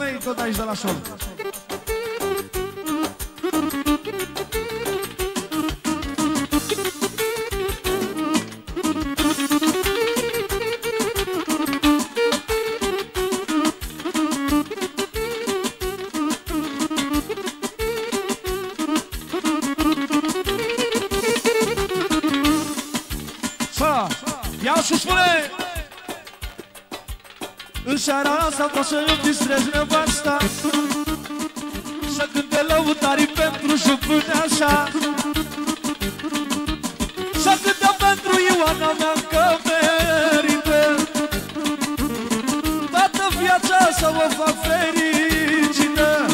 femei tot aici de la șol. Ia și spune! În seara asta vreau să-mi distrez nevasta, să cânte lăutarii pentru jupâneașa, să cânte pentru Ioana mea că merită toată viața să o fac fericită.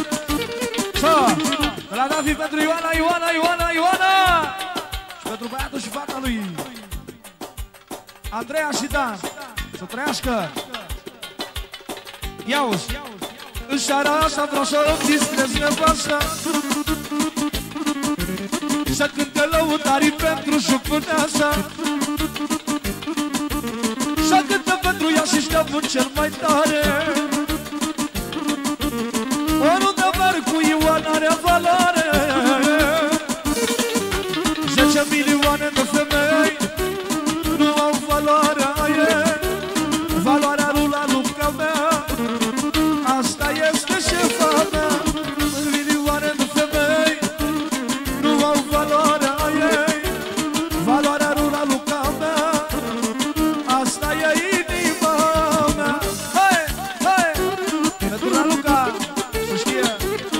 De la David pentru Ioana, Ioana, Ioana, Ioana! Și pentru băiatul și fata lui Andreea și Dan, să trăiască! Ia-uzi! În seara asta vreau să-mi distrez nevasta, să cânte lăutarii pentru jupâneasa, să cânte pentru ea și șteapul cel mai tare. Oriunde merg cu Ioana are valoare, 10 milioane de femei nu au valoarea ei, valoarea lui la Luca mea, asta este șefa mea. Milioane de femei nu au valoarea ei, valoarea lui la Luca mea, asta e inima mea. Hai, hai, pentru la Luca, să știe.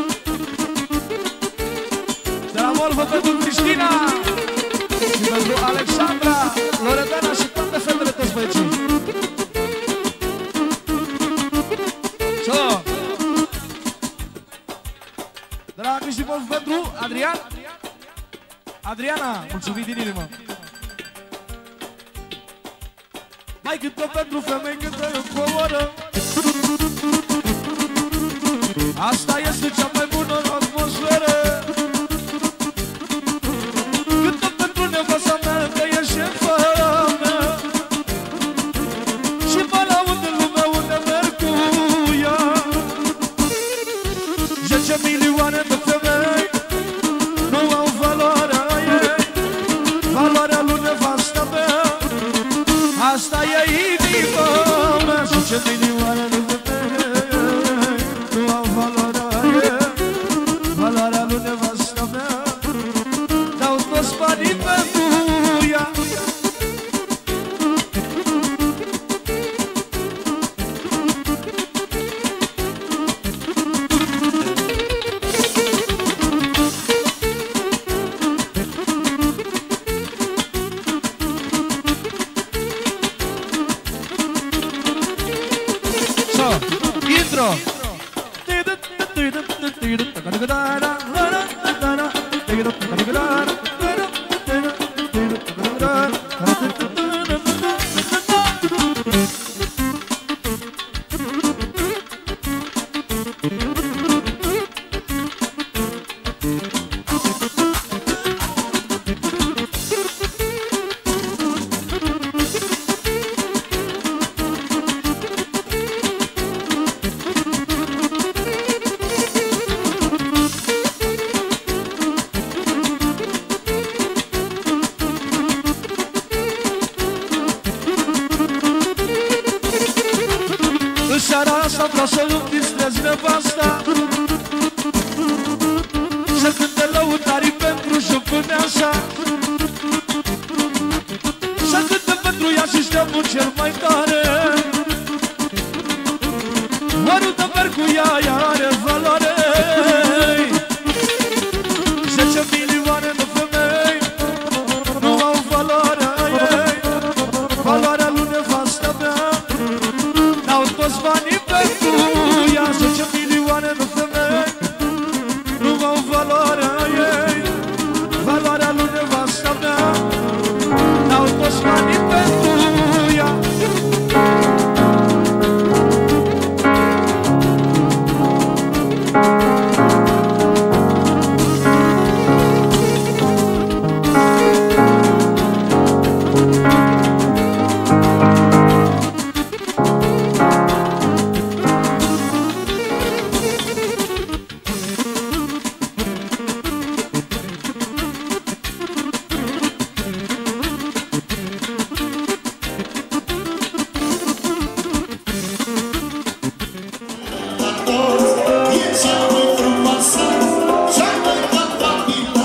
De la Volvo pentru Cristina și pentru Alexandra, Loredana și toate fetele, toți băieții. Ce? De la Cristi Wolf pentru Adrian, Adriana, mulțumit din inimă. Mai cântă pentru femei, cântă în covoră, asta este cea mai bună atmosferă. Cântă pentru nevasta mea, că e șefa mea, și mă laud în lumea unde merg cu ea. 10 milioane de femei nu au valoarea ei, valoarea lui nevasta mea, asta e inima mea. 10 milioane de femei nu au valoarea ei, valoarea lui nevasta mea, dau toți banii pentru ea. Intro! În seara asta vreau să-mi distrez nevasta, să cânte lăutarii pentru jupâneașa, să cânte pentru ea și șteapul cel mai tare. Oriunde merg cu ea, ea are valoare. 10 milioane de femei nu au valoarea ei, valoarea lui nevasta mea, dau toți banii pentru ea. 10 milioane de femei nu au valoarea ei, valoarea lui nevasta mea, dau toți banii pentru ea. toți, e cea mai frumoasă, cea mai capabilă.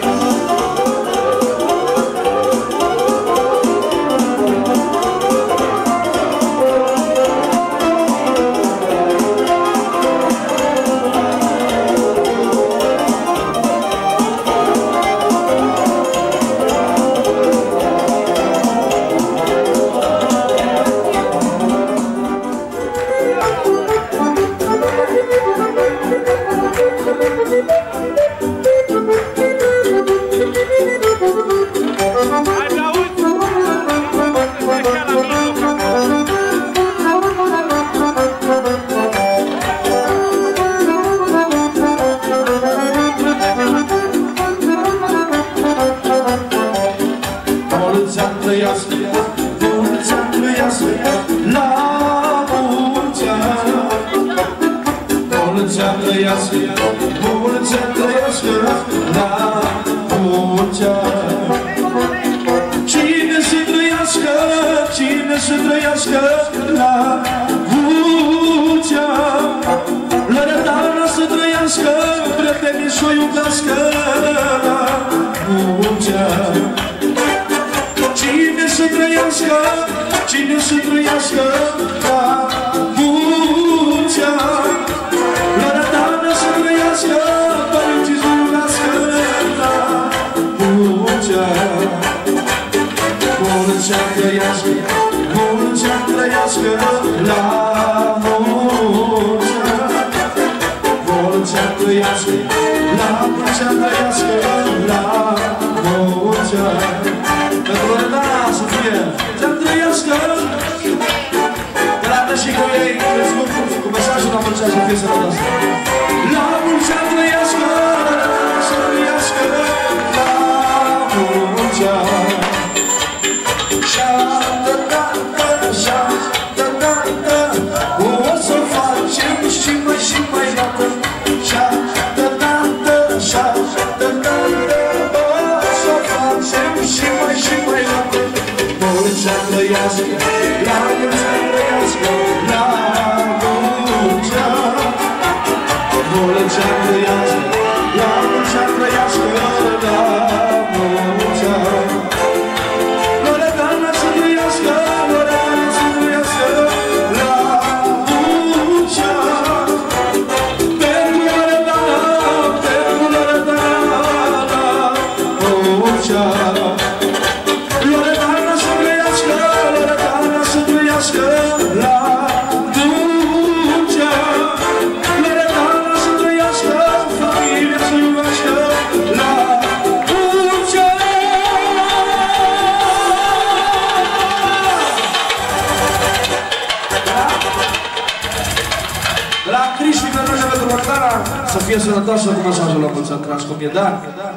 Să fie sănătoasă cu masajul la mulți ani, dragi copii, da?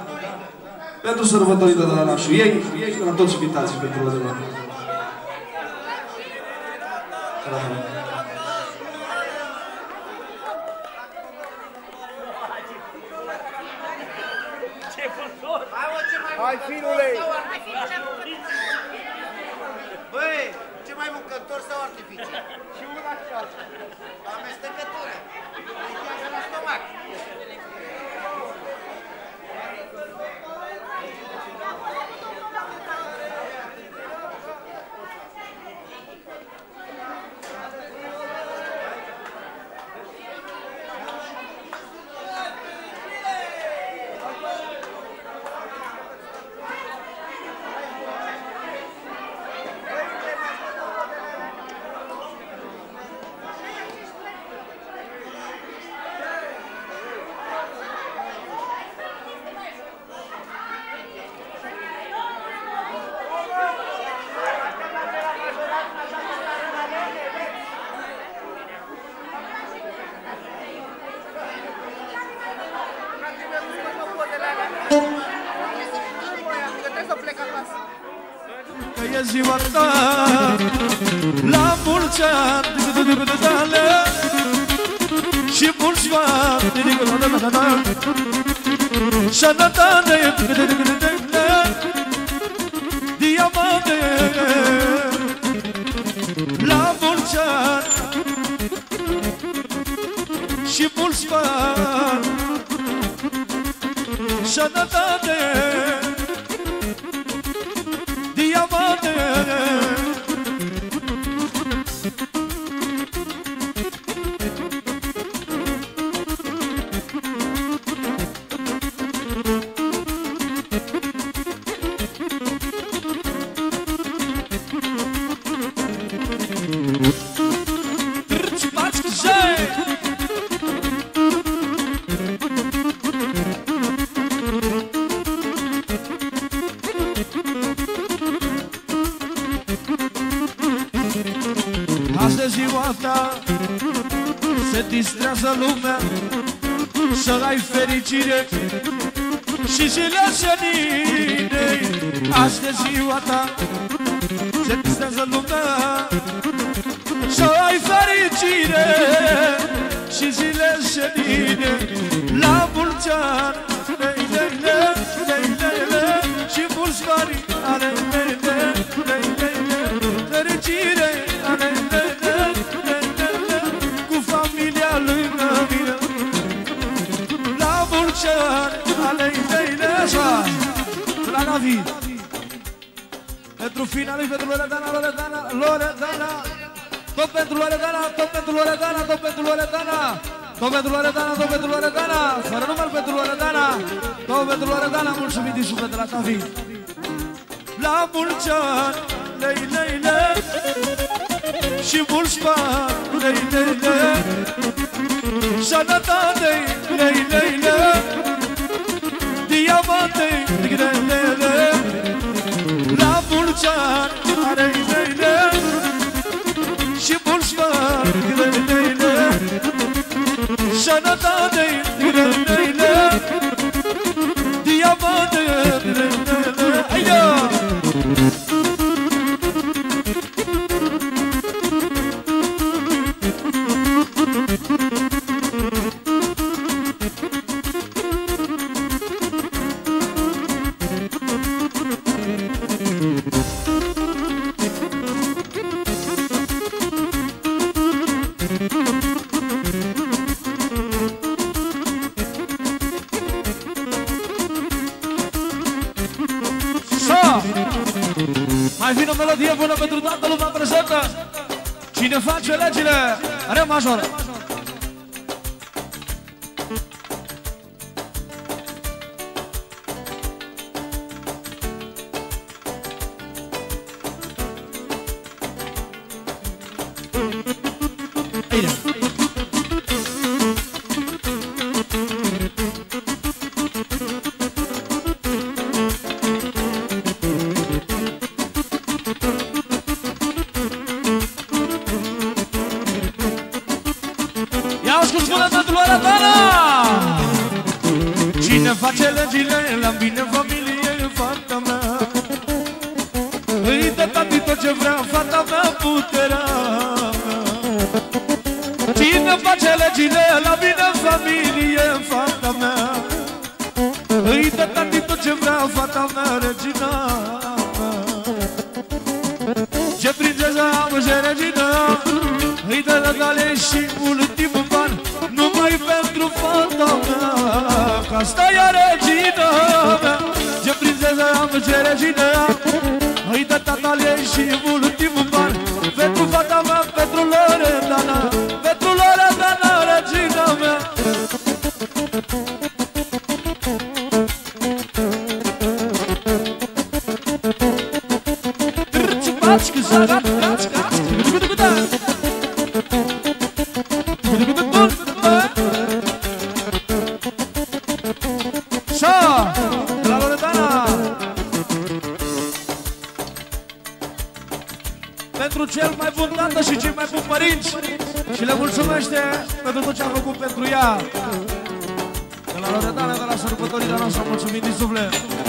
Pentru sărbătorile de la nașul ei și la toți invitații pentru văzător. Hai, firule! Băi, ce mai mâncător sau artificii? Și una și alta. Amestecătură. Legează la stomac. Că e ziua ta, la mulți ani, și mulți bani, sănătate, diamante, la mulți ani. și mulți bani, sănătate, diamante. Astăzi ziua ta, se distrează lumea, să ai fericire și zile senine. Astăzi ziua ta, se distrează lumea, să ai fericire și zile senine. La mulți ani, și mulți bani, fericire, cu familia lângă mine. La mulți ani, la Navi. Pentru finalii, pentru Loredana, tot pentru Loredana, tot pentru Loredana, tot pentru Loredana, tot pentru Loredana, tot pentru Loredana, fără număr pentru Loredana, tot pentru Loredana, mulțumim din suflet de la Navi. La mulți ani, și mulți bani, sănătate, diamante, la mulți ani, și mulți bani, sănătate, diamante, mai vine o melodie bună pentru toată lumea prezentă. Cine face legile, are major. Cine face legile, la mine în familie, fata mea. Îi dă tati tot ce vrea, fata mea, puterea mea. Cine face legile, la mine în familie, fata mea. Îi dă tati tot ce vrea, fata mea, regina mea. Ce prințesă am și regina, îi dă rădale și ultimul ban, numai pentru fata mea, că asta e regina mea. Ce prințesă am și regina, îi dă tatăl ei și ultimul ban, pentru fata mea, pentru Loredana, pentru Loredana, regina mea. Pentru cel mai bun tată și cei mai buni părinți, și le mulțumește pentru tot ce a făcut pentru ea. De la Loredana, de la sărbătorirea noastră, mulțumim din suflet.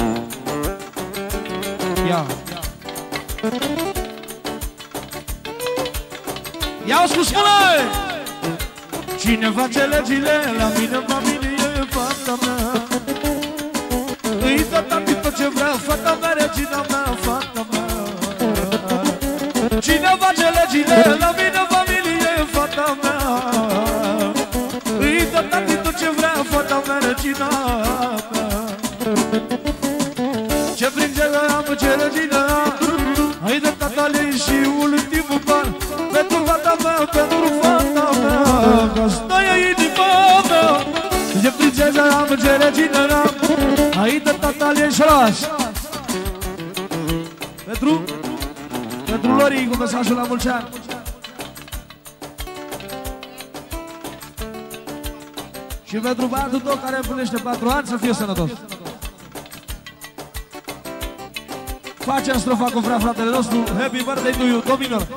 Ia! Ia-o spus, măi! Cine face legile, la mine în familie, fata mea. Îi dă tati tot ce vrea, fata mea, regina mea, fata mea. Cine face legile, la mine în familie, fata mea. Îi regina mea, regina mea. Ce plângere am, ce regina. Hai de tatale și ultimul ban pentru fata mea, pentru fata mea. Că asta e inima mea. Ce plângere am, ce regina. Hai de tatale și las. Pentru Lori, cu mesajul la mulți ani. Și pentru băiatul tău care împlinește 4 ani, să fie sănătos. Facem strofa cu fratele nostru. Happy birthday to you, do minor.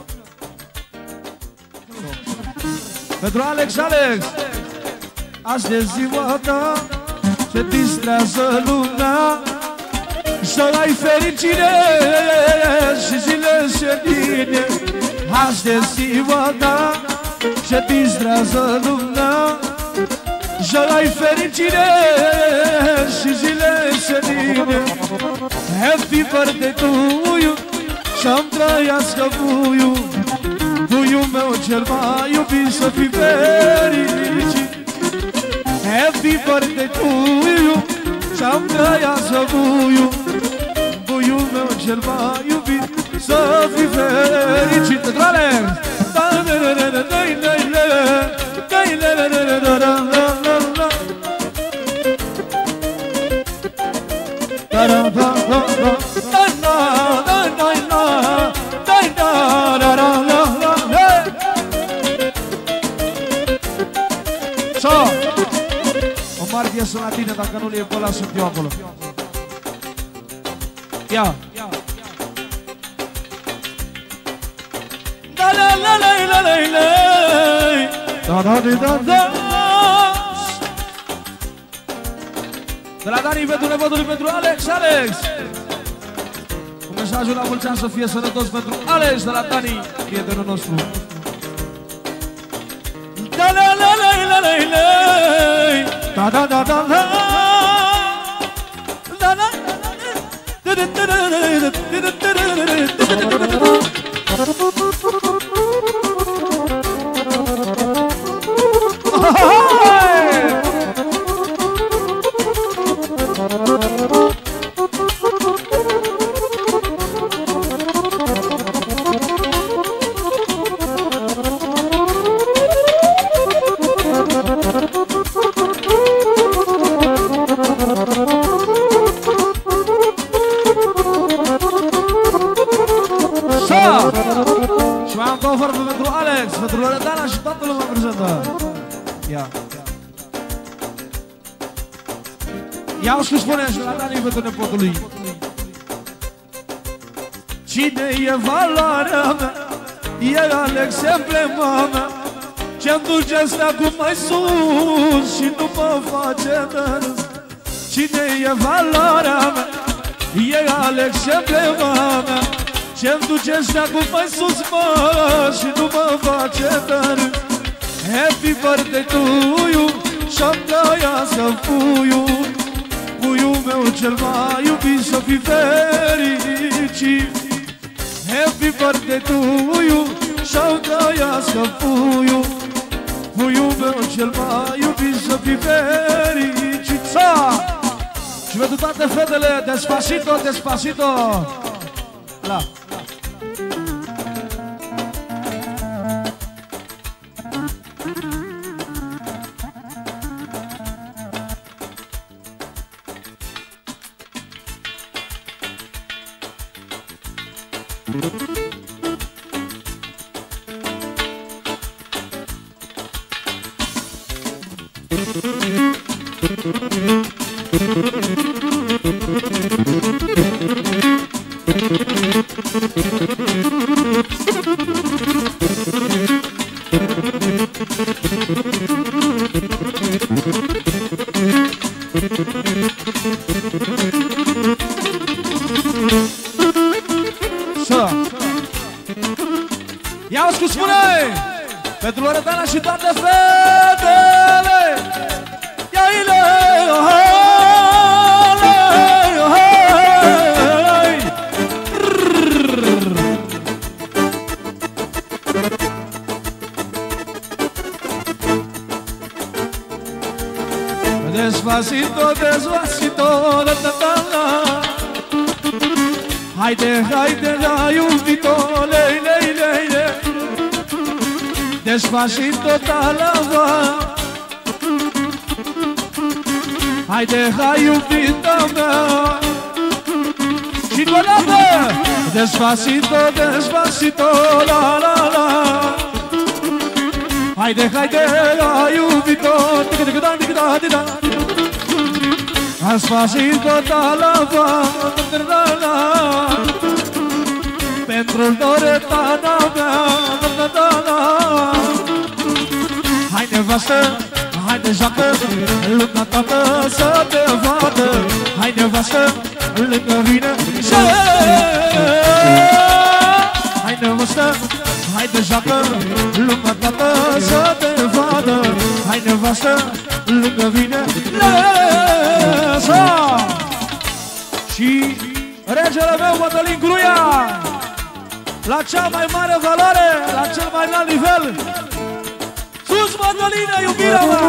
Pentru Alex, azi e ziua ta, se distrează lumea, să ai fericire și zile senine. Azi e ziua ta, se distrează lumea, să ai fericire și zile senine. Happy birthday to you, să-mi trăiască puiul, puiul meu cel mai iubit, să fii fericit. Happy birthday to you, să-mi trăiască puiul, puiul meu cel mai iubit, să fii fericit. Pentru Alex! O martie sunt la tine, dacă nu-l iei pe ăla, sunt eu acolo. Ia! Da la la la la la la, da da da da. De la Dani pentru nepotul pentru Alex. Un mesajul la mulți ani, să fie sănătos pentru Alex de la Dani, prietenul nostru. Da la la la la la la, da da da da da, da da și mai am cover pentru Alex, pentru Loredana și toată lumea prezentă. Ia-o și spune și la Dani pentru nepotul lui. Cine e valoarea mea, e Alex emblema mea, ce-mi duce steagul mai sus și nu mă face de râs. Cine e valoarea mea, e Alex emblema mea, ce-mi duce steagul mai sus, mă, și nu mă face de râs. Happy birthday to you, să-mi trăiască puiul, puiul meu cel mai iubit, să fii fericit. Happy birthday to you, să-mi trăiască puiul, puiul meu cel mai iubit, să fii fericit. Și pentru toate fetele, Despacito, Despacito. La. Ia-o-ți cu spune pentru Loredana și toate fetele. Ia-i-le, Despacito, despacito, da da da da. Haide, haide, la iubito, lei, lei, lei, lei. Despacito, da la va. Haide, hai iubita mea. Și încă o dată. Despacito, despacito, la la la. Haide, haide, la iubito, tic-tic-da, tic-da, tic-da. Despacito, da la va, da la. Pentru-l doretana mea, da da la. Hai nevastă, hai de joacă, luna toată să te vadă. Hai nevastă, lângă mine și hai nevastă, hai de joacă, luna toată să te vadă. Hai nevastă, lângă mine, lăsa. Și regele meu, Mădălin Gruia, la cea mai mare valoare, la cel mai înalt nivel. Sus, Mădălină, iubirea mea!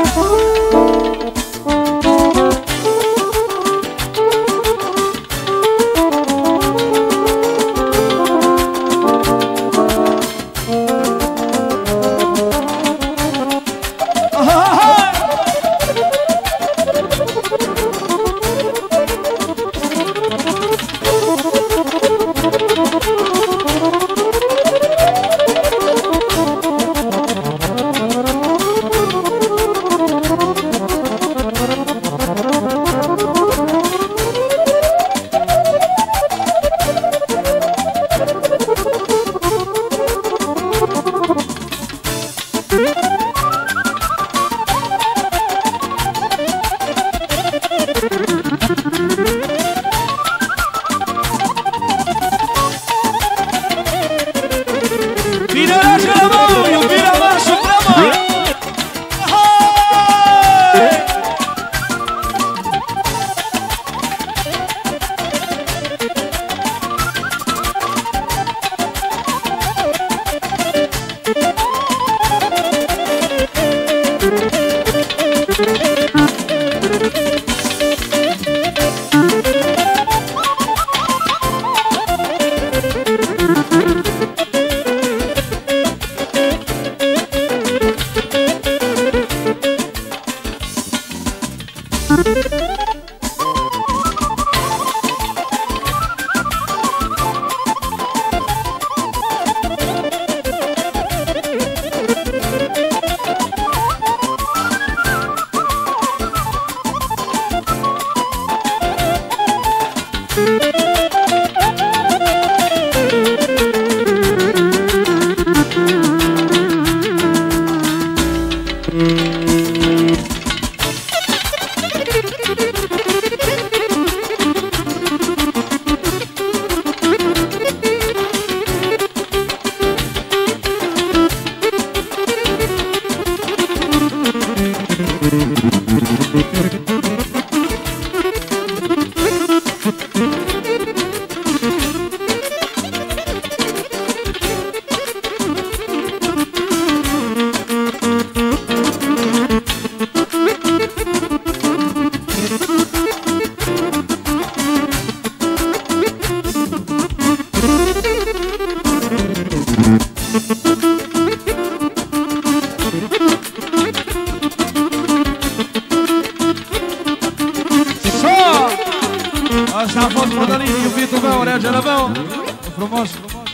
Asta a fost Mădălin, iubitul meu, regele meu. Frumos,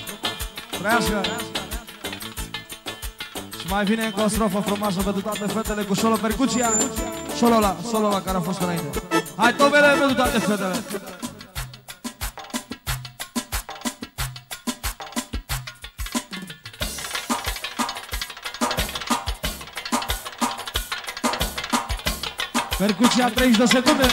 trească. Și mai vine încă o strofă frumoasă pentru toate fetele cu solo percuția. Solo la care a fost înainte. Hai, tobele pentru toate fetele. Percuția 30 de secunde.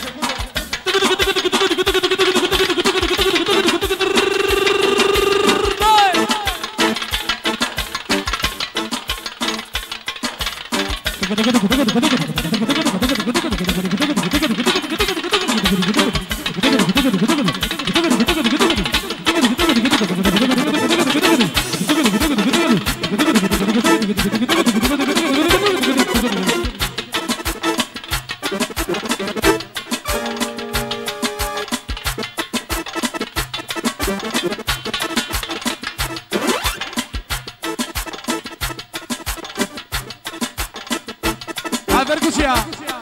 percuția!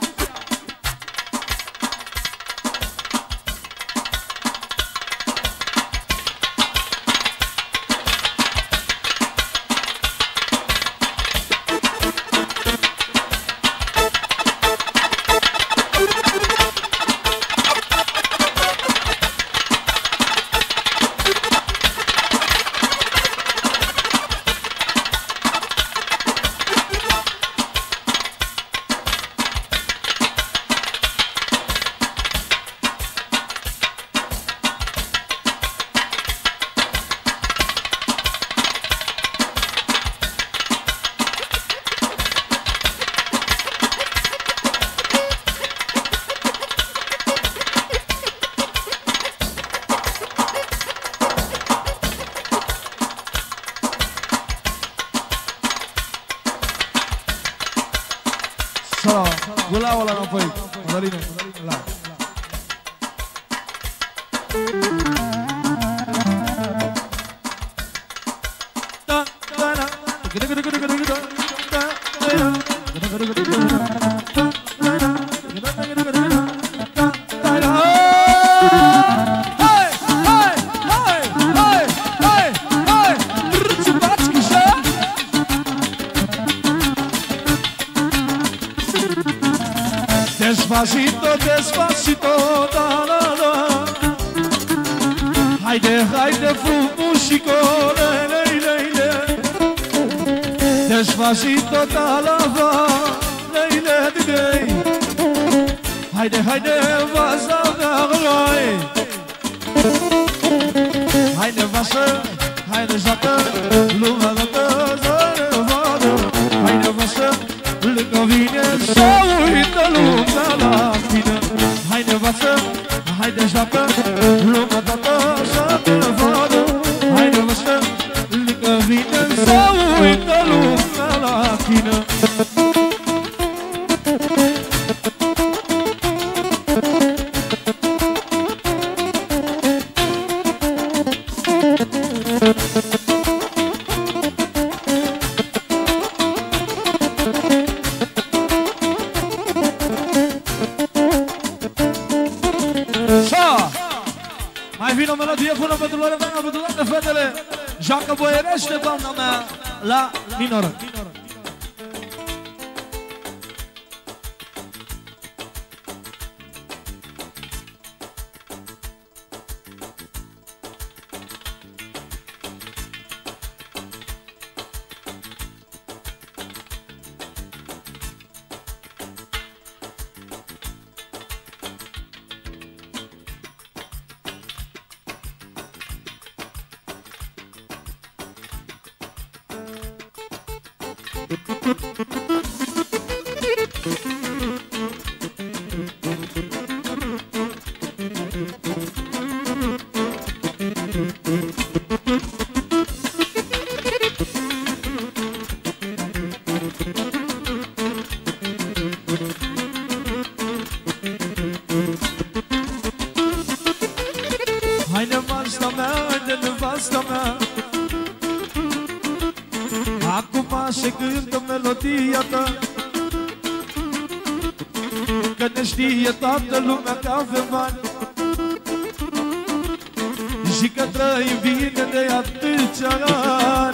Gula ăla înapoi, Mădăline, la. Despacito, despacito, da, da, da. Haide, haide, frumușico, le, le, le, le. Despacito, da, la, va, le, le, le, le. Haide, haide, vaza, da, roi. Haide, vasă, haide, joacă, lumea dată, zără, vadă. Haide, vasă, lângă vine, să uită lumea la tine. Haide, vasă, haide, joacă, lumea dată, să te vadă. Haide, vasă, lângă vine, să uită lumea la tine. Mai vine o melodie bună pentru Loredana, pentru toate fetele. Joacă boierește, doamna mea, la minor. Hai nevasta mea, haide nevasta mea. Acum se cântă melodia ta, că ne știe toată lumea că avem bani și că trăim bine de atâția ani.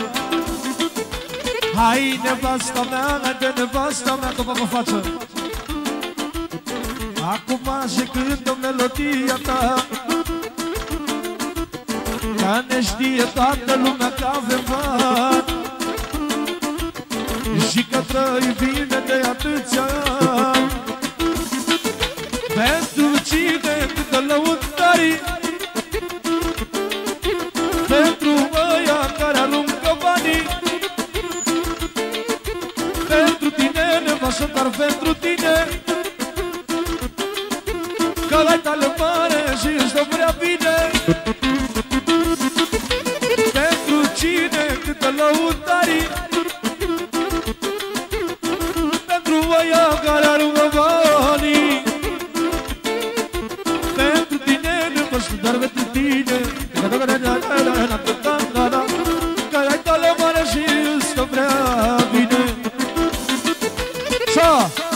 Hai nevasta mea, haide nevasta mea, topa mă față. Acum se cântă melodia ta, că ne știe toată lumea că avem bani și că trăim bine de atâția ani. Pentru cine câtă lăutării, pentru ăia care aruncă banii, pentru tine nevastă, dar pentru tine, că l-ai tale mare și își dă prea bine. Pentru cine câtă lăutării, pentru ăia care aruncă banii, pentru tine nevastă, dar pentru tine, că l-ai tale mare și își dă prea bine.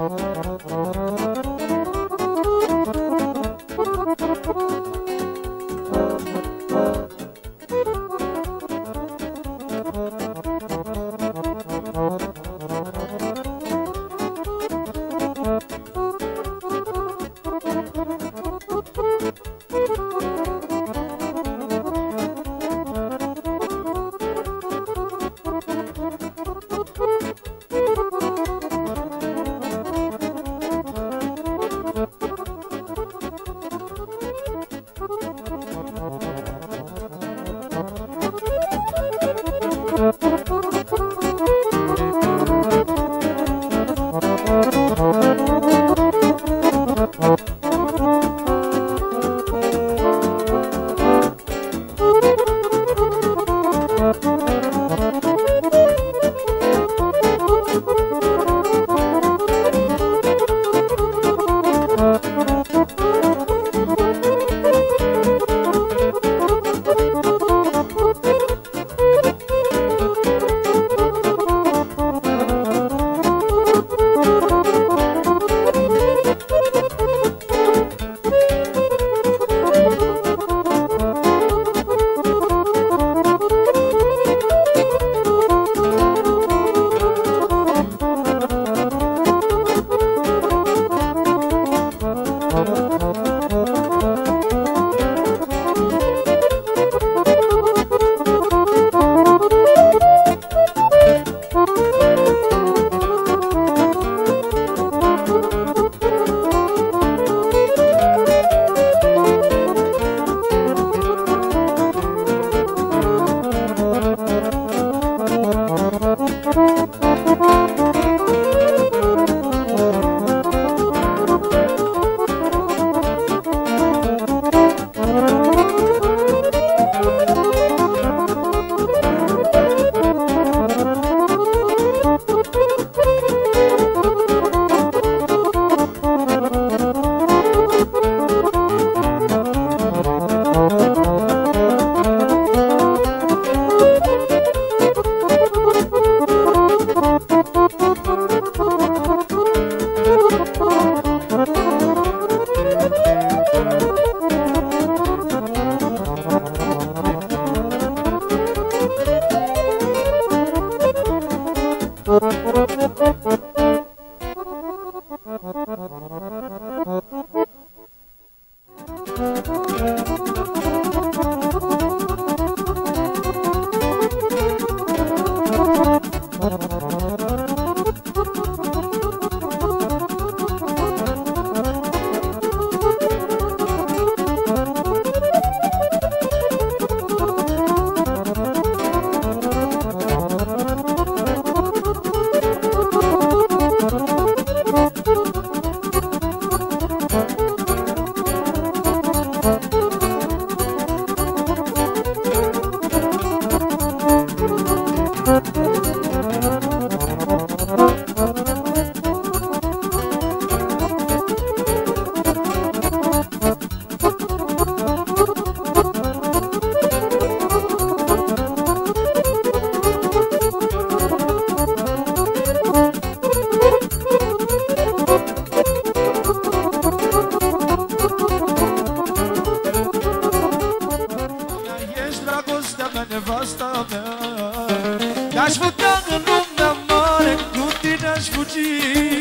Aș putea în lumea mare, cu tine aș fugi.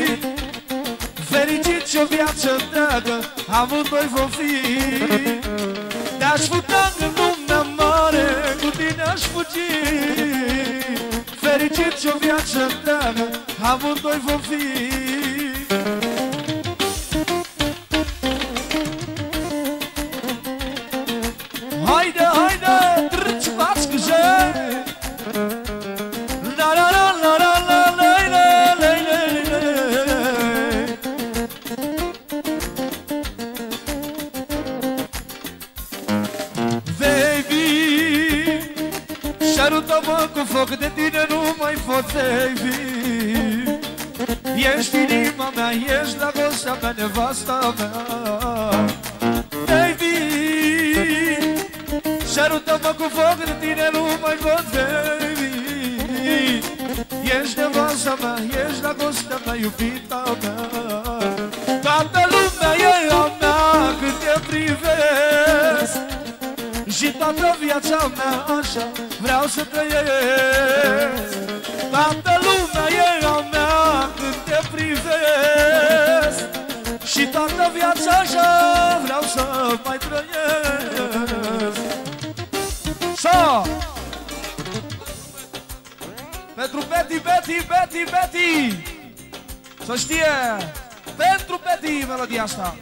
Fericit și o viață întreagă, amândoi vom fi. Te-aș putea în lumea mare, cu tine aș fugi. Fericit și o viață întreagă, amândoi vom fi. Haide, haide, treci-v-ați cu jei. La la la la la la la la la la la. Baby, șarută-mă cu foc, de tine nu mai pot, baby. Ești inima mea, ești dragostea mea, nevasta mea. Baby, șarută-mă cu foc, de tine nu mai pot, baby. Ești nevasta mea, ești dragostea mea, iubita mea. toată viața mea așa vreau să trăiesc. Toată lumea e a mea când te privesc și toată viața așa vreau să mai trăiesc. So! Pentru Betty, să știe, pentru Betty melodia asta.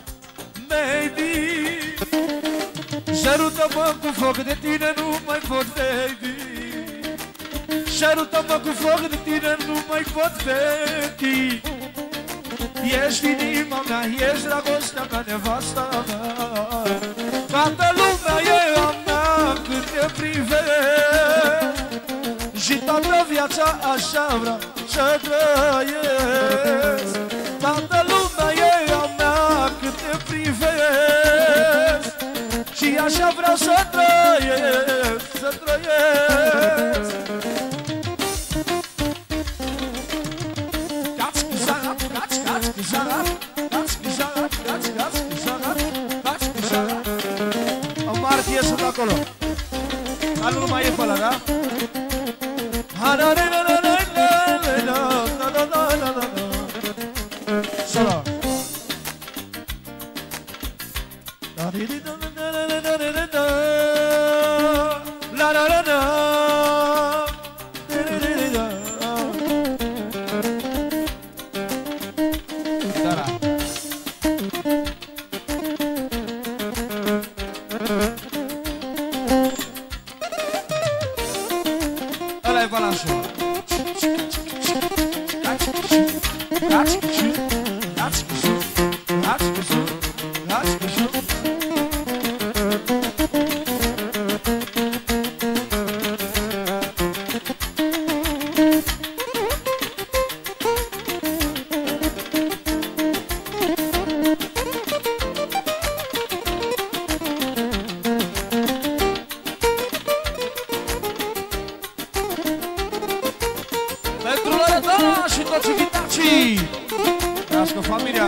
Baby, sărută-mă cu foc, de tine nu mai pot, baby. Sărută-mă cu foc, de tine nu mai pot, Betty. Ești inima mea, ești dragostea mea, nevasta mea. Toată lumea e a mea când te privesc și toată viața așa vreau să trăiesc. Toată lumea e a mea când te privesc și așa vreau să trăiesc, să trăiesc. În martie sunt acolo. Anul nu mai e pe ăla, da? Solo. Ăla e balansul. Pentru Loredana și toți invitații. Trească familia.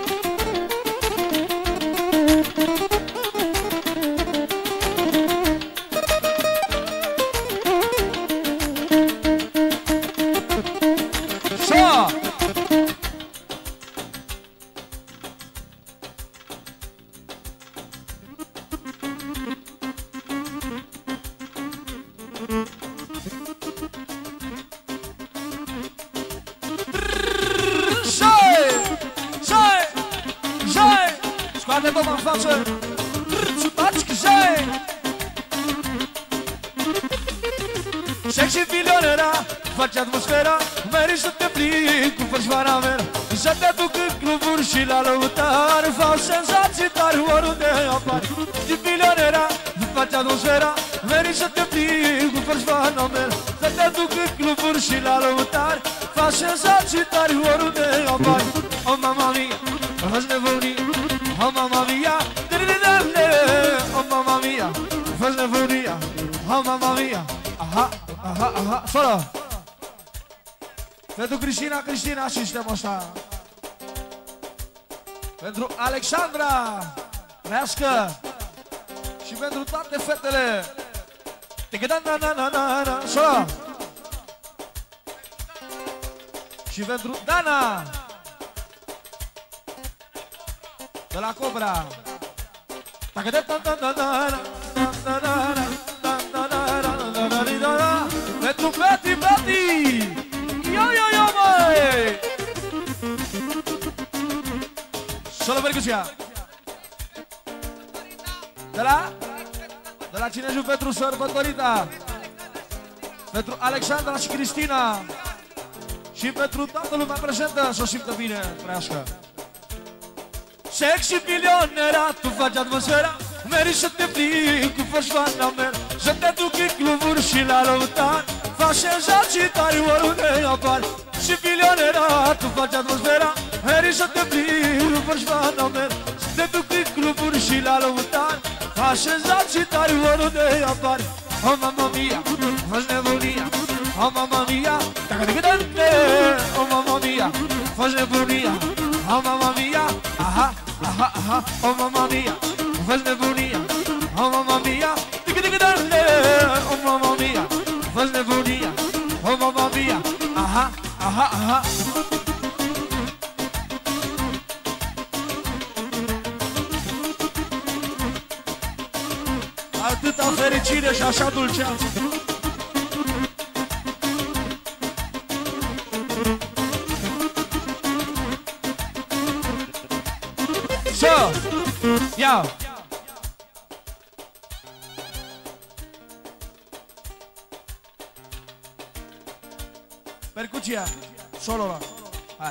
Așa! Scoate bomba în față. Țupați că jai. Sexy milionera, faci atmosfera, meriți să te plimbi cu fărșoara mea. Să te duc în cluburi și la lăutar, fac senzații tari oriunde apar. Și milionera, faci atmosfera, meriți să te plimbi cu fărșoara mea. Să te duc în cluburi și la lăutar, fac senzații tari oriunde apar. Oh, mama mia, faci nebunie. Oh, mamma mia, oh, mamma mia, faci nebunia. Oh, mamma mia, aha, aha, aha, solo. Pentru Cristina și sistemul ăsta. Pentru Alexandra, trească. Și pentru toate fetele. Solo. Și pentru Dana de la Cobra. Pentru Betty! Yo, măi! Solo percusia. De la Cineju pentru sărbătorita. Pentru Alexandra și Cristina. Și pentru toată lumea prezentă să o simtă bine, trească. Sexy milionera, tu faci atmosfera, meriți să te plimbi cu fărșoara mea. Să te duc în cluburi și la lăutar, faci senzații tari oriunde apar. Și milionera, tu faci atmosfera, meriți să te plimbi cu fărșoara mea. Să te duc în cluburi și la lăutar, faci senzații tari oriunde apar. Oh, mamma mia, faci nebunia. Oh, mamma mia, oh, mamma mia, faci nebunia. Oh, mamma mia, aha, aha, aha. Oh, mamma mia, faci nebunia. Oh, mamma mia, oh mamma mia, fă-ți nebunia, oh mamma mia, aha, aha, aha. Atâta fericire și așa dulceață. So, ia. Percuția, solo la. Hai.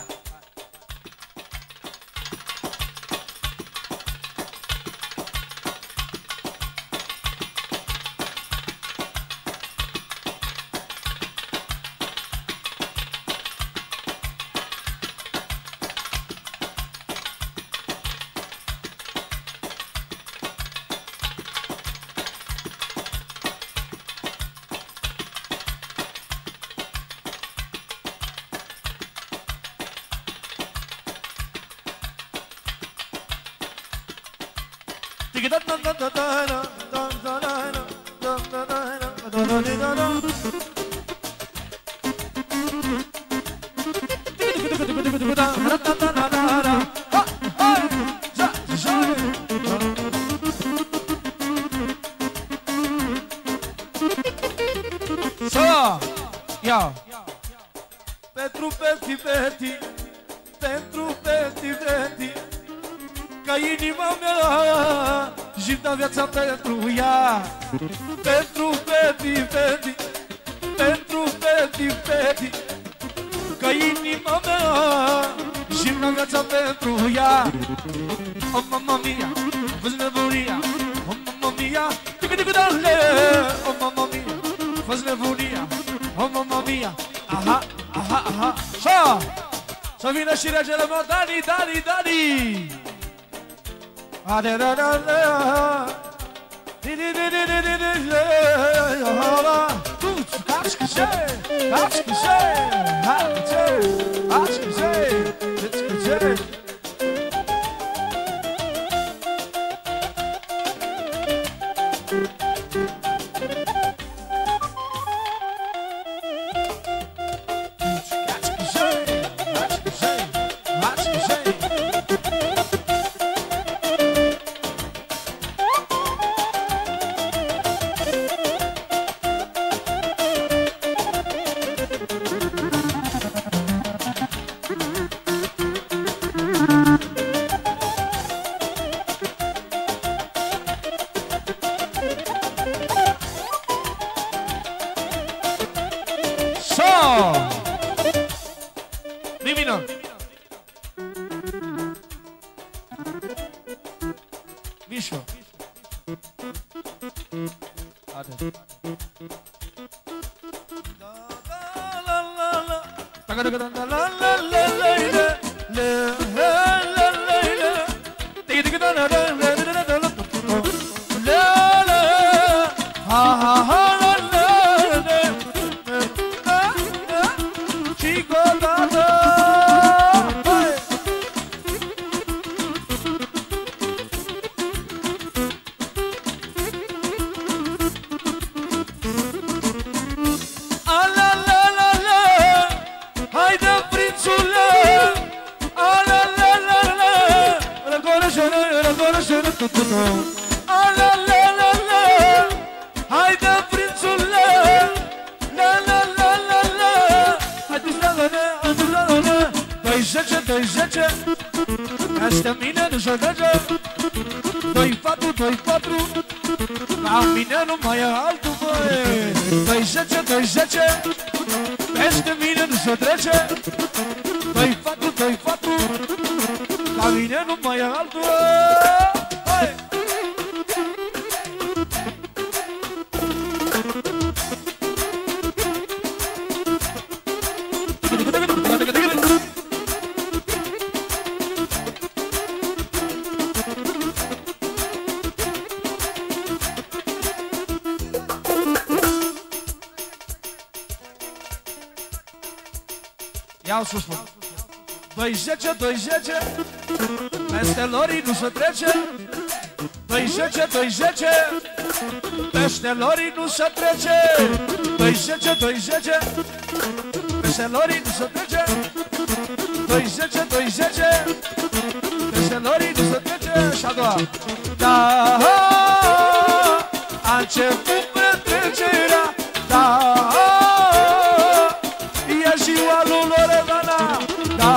Pentru Peti, Peti, pentru Peti, Peti, ca inima mea și da viața pentru ea. Pentru Peti, Peti, pentru Peti, Peti, ca inima mea și da viața pentru ea. Oh mamma mia, fă-ți nebunia, oh mamma mia, tică-tică-dale, oh mamma mia, fă-ți nebunia, oh mamma mia, aha, aha, aha, așa! Să vină și regele meu, Dani, Dani, Dani! Mișo. Asta mine nu se dege 2-4, la mine nu mai e altul, băi 2-10, peste mine nu se trece 2-4, la mine nu mai e altul, băi. Iau sus, 2-10, peste lorii nu se trece 2-10, Peste lorii nu se trece 210, 210 Peste lorii nu se trece 210, 210 Peste lorii nu se trece Și a doua Da, a început petrecerea Da, e ziua lui Loredana Da,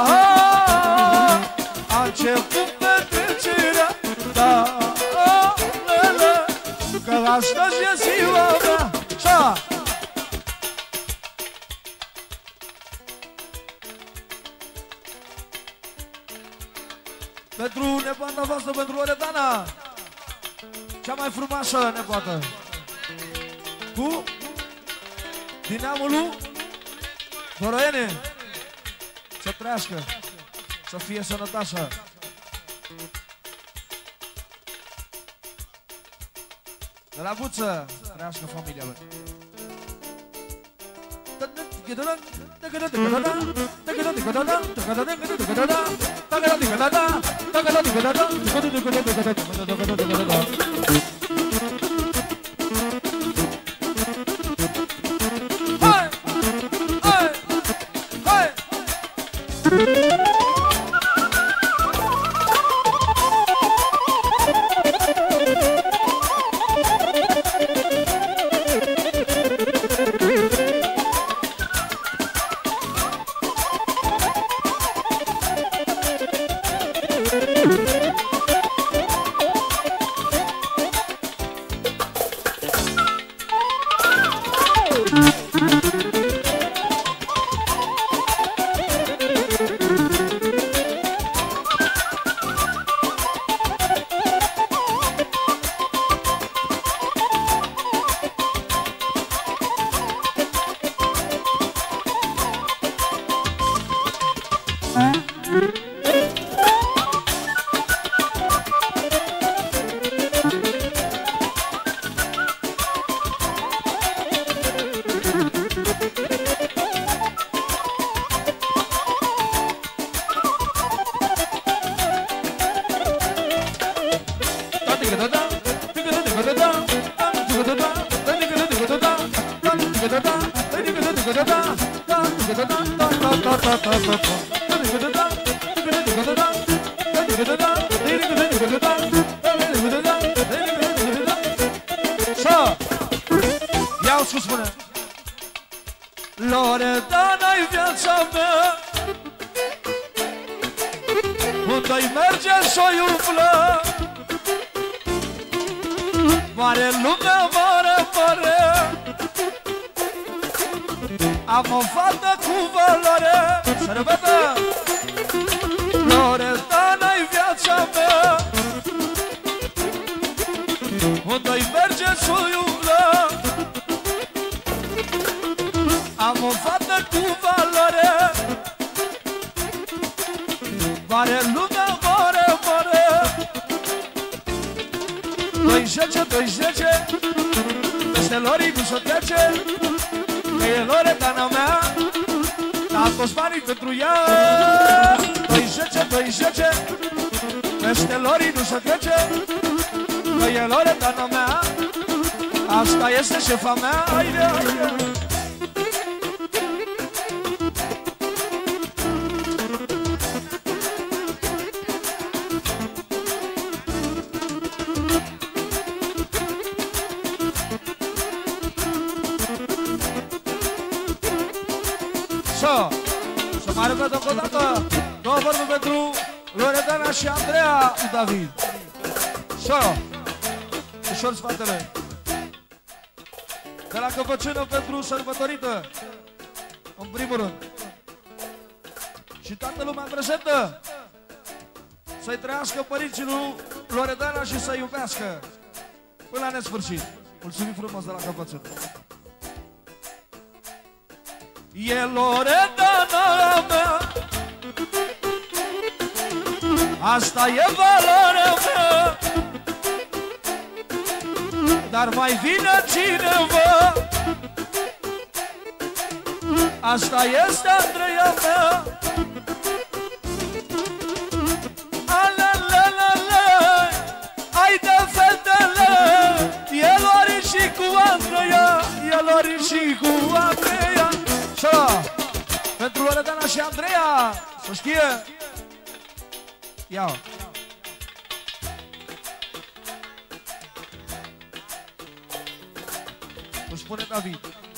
a început petrecerea Da, că astăzi e ziua mea Așa Pentru nepoata voastră, pentru Loredana cea mai frumoasă nepoată Cu din neamul lui Doroene Să trăiască Să fie sănătoasă De la Buță trăiască familia lui Hai! Hai! Hai! Iau ce spune Loredana-i viața mea Unde-i merge s-o umblă Mare lumea, mare, mare Am o fată cu valoare Să repetă Loredana-i viața mea Unde-i merge s-o umblă Am o fată cu valoare Mare lumea, mare, mare 210, 210 Peste lorii nu se trece Că e Loredana mea Dar toți banii pentru ea 210, 210 Peste lorii nu se trece Că e Loredana mea Asta este șefa mea Haide, haide Să mai repet încă o dată două vorbe pentru Loredana și Andreea David. Ușor spatele de la Căpăcină pentru sărbătorită în primul rând și toată lumea prezentă să-i trăiască părinții lui Loredana și să-i iubească până la nesfârșit. Mulțumim frumos de la Căpăcină. E Loredana mea, asta e valoarea mea, dar mai vine cineva, asta este Andreea mea. Alelelele, haide fetele, pentru Loredana și Andreea. Să știe. Ia. Îmi spune David.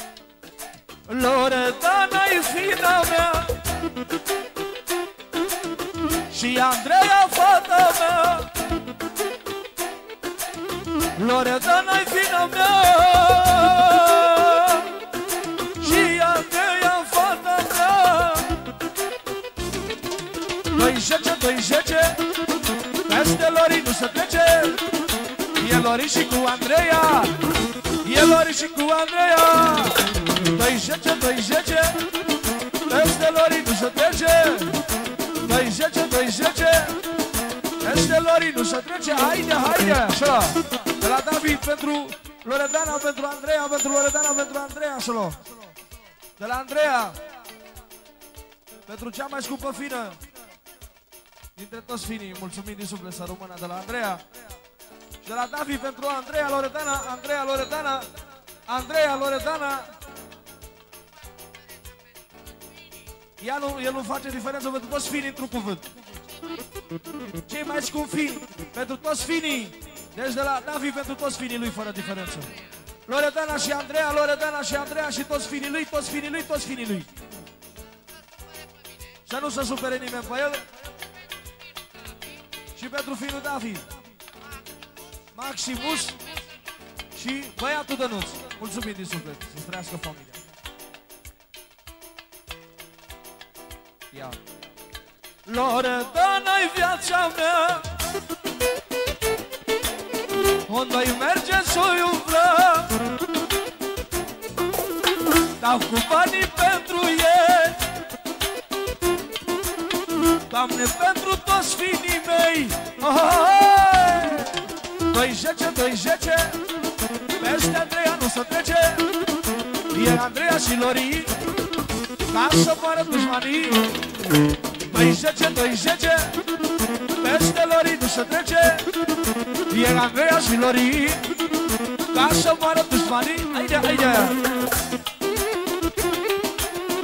Loredana-i fina mea și Andreea fata mea. Loredana-i fina mea și Andreea fata mea. 2-10, 2-10, peste Lori nu se trece. E Lori și cu Andreea, e Lori și cu Andreea. 2-10, 2-10, peste Lori nu se trece. 2-10, 2-10, peste Lori nu se trece. Haide, haide, așa. De la David pentru Loredana, pentru Andreea, pentru Loredana, pentru Andreea, așa. De la Andreea, pentru cea mai scumpă fină dintre toți finii, mulțumim din suflet, să rămână. De la Andreea. Și de la David pentru Andreea, Loredana, Andreea, Loredana, Andreea, Loredana. El nu face diferență pentru toți finii într-un cuvânt. Cei mai scumpi fini pentru toți finii. Deci de la David pentru toți finii lui, fără diferență. Loredana și Andreea, Loredana și Andreea și toți finii lui, toți finii lui, toți finii lui. Să nu se supere nimeni pe el. Și pentru finul David, Maximus și băiatul Dănuț. Mulțumim din suflet, să-ți trăiască familia. Ia. Loredana-i viața mea, unde-i merge s-o umblă. Dau cu banii pentru ei, Doamne, pentru toți finii mei. 2-10, 2-10, peste Andreea nu se trece. E Andreea și Lori, ca să moară dușmanii. 2-10, 2-10, peste Lori nu se trece. E Andreea și Lori, ca să moară dușmanii. Haide, haide.